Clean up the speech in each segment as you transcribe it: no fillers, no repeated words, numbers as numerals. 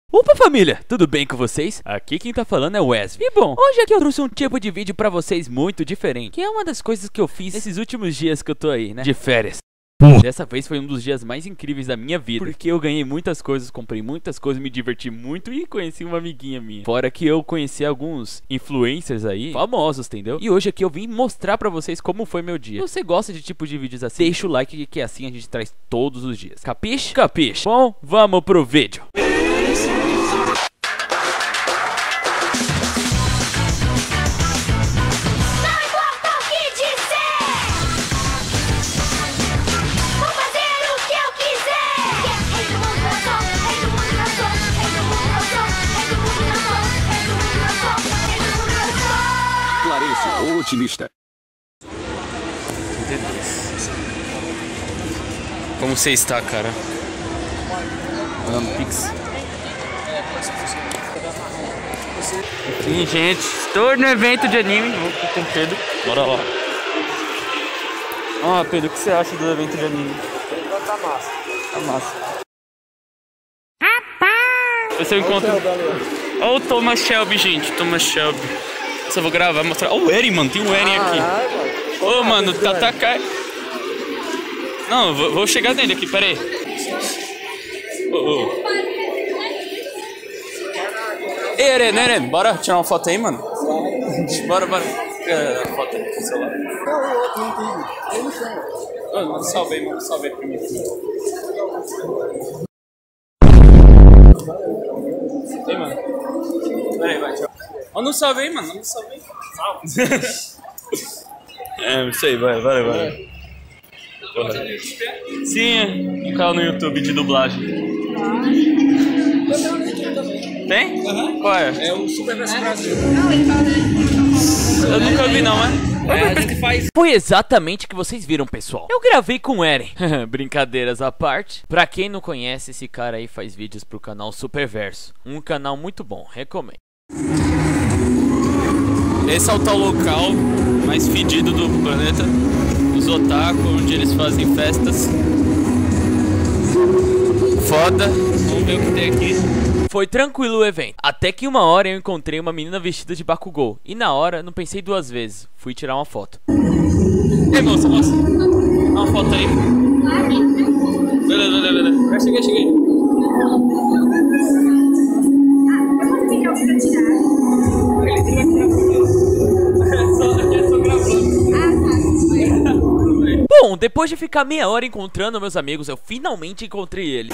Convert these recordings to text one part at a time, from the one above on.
Opa família, tudo bem com vocês? Aqui quem tá falando é o Wesley. E bom, hoje aqui eu trouxe um tipo de vídeo pra vocês muito diferente, que é uma das coisas que eu fiz nesses últimos dias que eu tô aí, né, de férias. Dessa vez foi um dos dias mais incríveis da minha vida, porque eu ganhei muitas coisas, comprei muitas coisas, me diverti muito e conheci uma amiguinha minha. Fora que eu conheci alguns influencers aí, famosos, entendeu? E hoje aqui eu vim mostrar pra vocês como foi meu dia. Se você gosta de tipo de vídeos assim, deixa o like que assim a gente traz todos os dias. Capiche? Capiche. Bom, vamos pro vídeo. O otimista. Como você está, cara? Mandando pix. Sim, gente, estou no evento de anime. Vou com o Pedro. Bora lá. Ó, Pedro, o que você acha do evento de anime? Tá massa. Tá massa. Esse é o encontro. Olha o Thomas Shelby, gente. Thomas Shelby. Só vou gravar, mostrar. Ó, o Eren, mano. Tem o Eren aqui. Ô, mano, Tatakai. Não, vou chegar nele aqui, pera aí. Ei, Eren, bora tirar uma foto aí, mano? Bora. A foto aí com o celular. Mano, salve aí pra mim. Ei, mano. Pera aí, vai, tchau. Manda um salve aí, mano. Salve. Isso aí, vai. Sim, um canal no YouTube de dublagem. Tem? Uhum. Qual é? É o Super Verso Brasil. Eu nunca vi não, né? Foi exatamente o que vocês viram, pessoal. Eu gravei com o Eren. Brincadeiras à parte. Pra quem não conhece, esse cara aí faz vídeos pro canal Superverso. Um canal muito bom, recomendo. Esse é o tal local mais fedido do planeta, os otaku, onde eles fazem festas. Foda, vamos ver o que tem aqui. Foi tranquilo o evento, até que uma hora eu encontrei uma menina vestida de Bakugou. E na hora, não pensei duas vezes, fui tirar uma foto. Ei, moça, dá uma foto aí. Beleza. Já cheguei. Bom, depois de ficar meia hora encontrando meus amigos, eu finalmente encontrei ele.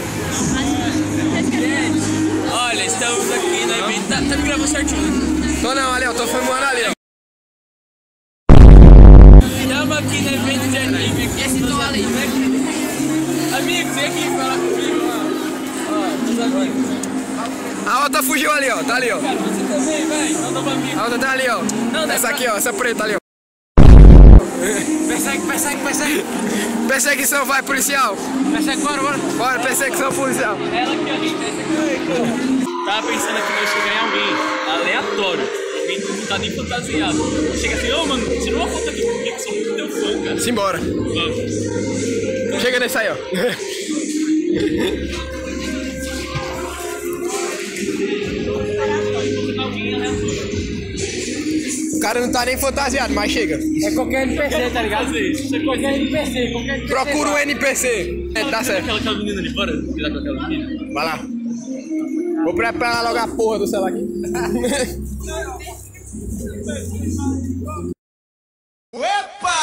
Olha, estamos aqui no evento. Tá me gravando certinho, né? Tô não, ali, ó, tô filmando ali, ó. Estamos aqui no evento de anime. Esse tô ali. Amigos, vem aqui falar comigo, mano. Ó, meus amigos. A outra fugiu ali, ó, tá ali, ó. Cara, você também, vai. Não, amigo. A outra tá ali, ó. Não, essa aqui, ó, essa preta ali, ó. Persegue. Perseguição, vai, policial. Persegue, bora. Bora, perseguição, policial. Ela aqui, ó, gente. Tava pensando aqui, eu chegar em alguém aleatório. Alguém que não tá nem fantasiado. Chega assim, ô, mano, tira uma foto aqui comigo, sou muito teu fã, cara. Simbora. Vamos. Chega nesse aí, ó. O cara não tá nem fantasiado, mas chega. É qualquer NPC, tá ligado? Isso é qualquer NPC. Procura um NPC. Tá certo. Aquela menina ali, bora cuidar com aquela menina. Vai lá. Vou preparar logo a porra do celular aqui. Opa!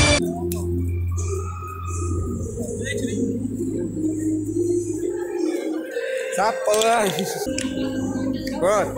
Essa porra. Bora.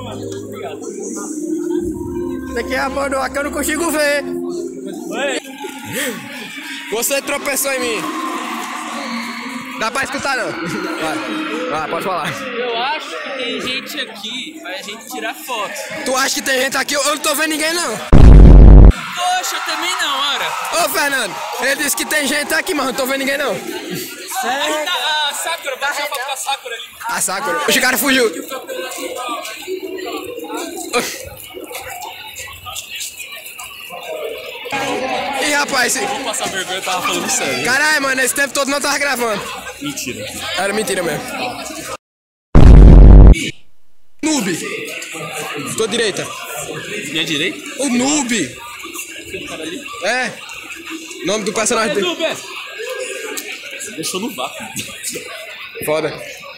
Isso aqui é a bordoa que eu não consigo ver. Oi. Você tropeçou em mim. Dá pra escutar não? Vai, pode falar. Eu acho que tem gente aqui pra gente tirar foto. Tu acha que tem gente aqui? Eu não tô vendo ninguém não. Poxa, eu também não, ora. Ô Fernando, ele disse que tem gente aqui, mas eu não tô vendo ninguém não. Aí tá a Sakura, baixa a foto com a Sakura ali. A Sakura. O cara fugiu. Ih, rapaz, esse... Vou passar vergonha, eu tava falando sério. Caralho, mano, esse tempo todo não tava gravando. Mentira. Era mentira mesmo. noob. Tua direita. Minha direita? O noob. É. Nome do personagem dele. Deixou no vácuo. Foda.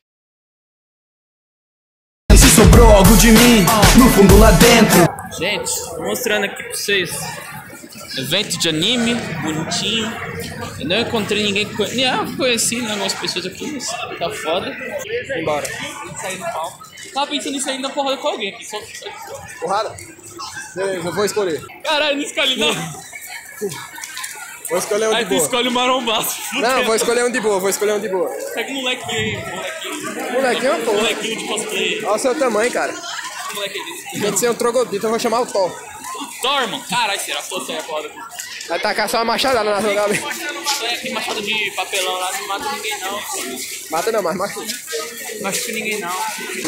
Se sobrou algo de mim, no fundo lá dentro. Gente, tô mostrando aqui pra vocês. Evento de anime, bonitinho. Eu não encontrei ninguém que eu conheci, né, algumas pessoas aqui, mas tá foda. Embora. Sair do palco. Tava pensando em sair na porrada com alguém aqui, só. Porrada? Beleza, eu vou escolher. Caralho, não escolhe não. Vou escolher um de Aí tu boa. escolhe o marombaço. Não, vou escolher um de boa, Pega um molequinho aí, Molequinho, pô. molequinho de cosplay. Olha o seu tamanho, cara. Molequinho desse. Tem que ser um troglodita, eu vou chamar o Thor. Thor, mano. Caralho, será que você é foda? Vai tacar só uma machadada na sua cabeça. Tem machado de papelão lá, não mata ninguém não. Mata não, mas machuca. Não machuca ninguém não.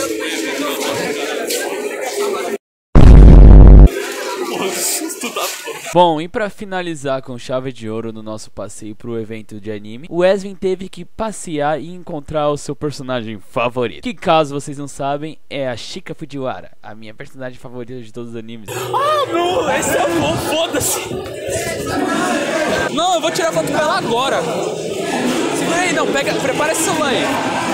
Bom, e pra finalizar com chave de ouro no nosso passeio pro evento de anime, o Esvin teve que passear e encontrar o seu personagem favorito, que caso vocês não sabem, é a Chika Fujiwara, a minha personagem favorita de todos os animes. Ah, não, esse é bom, foda-se. Não, eu vou tirar foto com ela agora. Segura aí, não, pega, prepara esse celular aí.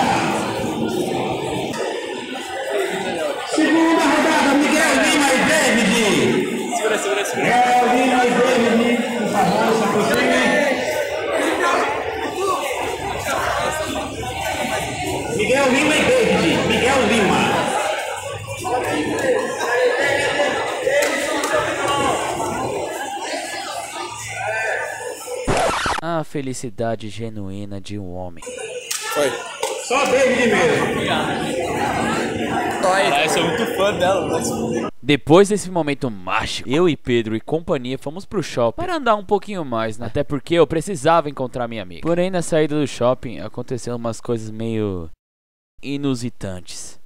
Segunda rodada, Miguel Lima e David. Segura. Miguel Lima e David, por favor, se aproxime. Miguel Lima e David. Miguel Lima. A felicidade genuína de um homem. Foi. Só David mesmo. Eu sou muito fã dela, mas... Depois desse momento mágico, eu e Pedro e companhia fomos pro shopping para andar um pouquinho mais, né? Até porque eu precisava encontrar minha amiga. Porém, na saída do shopping, aconteceram umas coisas meio inusitantes.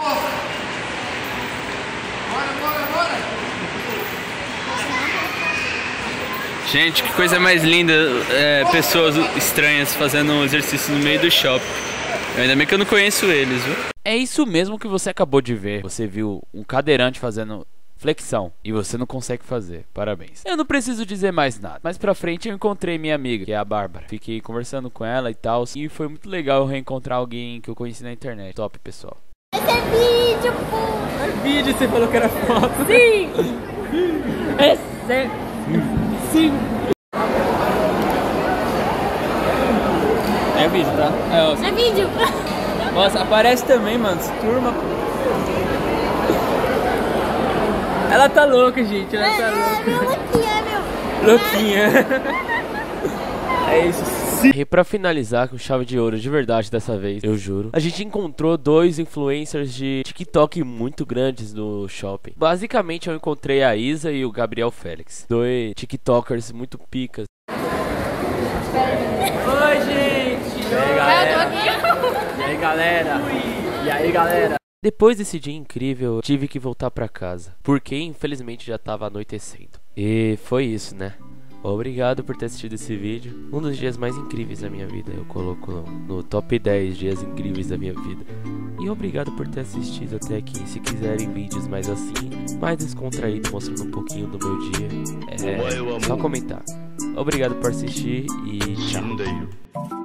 Gente, que coisa mais linda, pessoas estranhas fazendo um exercício no meio do shopping. Ainda bem que eu não conheço eles, viu? É isso mesmo que você acabou de ver. Você viu um cadeirante fazendo flexão e você não consegue fazer. Parabéns. Eu não preciso dizer mais nada. Mais pra frente eu encontrei minha amiga, que é a Bárbara. Fiquei conversando com ela e tal. E foi muito legal eu reencontrar alguém que eu conheci na internet. Top, pessoal. Esse é vídeo, pô! É vídeo, você falou que era foto. Sim! Esse é... Sim! É vídeo, tá? É vídeo! Nossa, aparece também, mano. Turma. Ela tá louca, gente. Ela tá louca. Meu louquinha, meu! Louquinha. É isso. E pra finalizar com chave de ouro de verdade dessa vez, eu juro, a gente encontrou dois influencers de TikTok muito grandes no shopping. Basicamente eu encontrei a Isa e o Gabriel Félix, dois TikTokers muito picas. Oi, gente. E aí, galera? E aí, galera? E aí, galera? Depois desse dia incrível, eu tive que voltar pra casa, porque infelizmente já tava anoitecendo. E foi isso, né? Obrigado por ter assistido esse vídeo. Um dos dias mais incríveis da minha vida. Eu coloco no top 10 dias incríveis da minha vida. E obrigado por ter assistido até aqui. Se quiserem vídeos mais assim, mais descontraído, mostrando um pouquinho do meu dia, é só comentar. Obrigado por assistir e tchau.